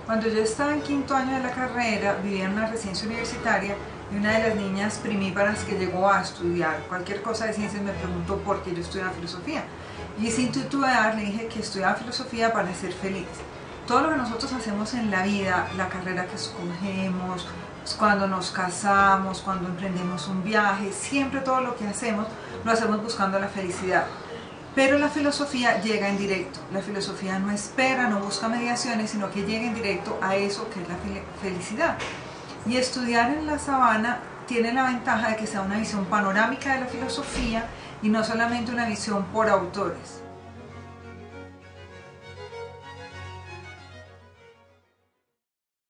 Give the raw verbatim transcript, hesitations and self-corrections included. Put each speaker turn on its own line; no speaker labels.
Cuando yo estaba en quinto año de la carrera, vivía en una residencia universitaria y una de las niñas primíparas que llegó a estudiar cualquier cosa de ciencias me preguntó por qué yo estudiaba filosofía. Y sin titubear le dije que estudiaba filosofía para ser feliz. Todo lo que nosotros hacemos en la vida, la carrera que escogemos, cuando nos casamos, cuando emprendemos un viaje, siempre todo lo que hacemos lo hacemos buscando la felicidad. Pero la filosofía llega en directo, la filosofía no espera, no busca mediaciones, sino que llega en directo a eso que es la felicidad. Y estudiar en la Sabana tiene la ventaja de que sea una visión panorámica de la filosofía y no solamente una visión por autores.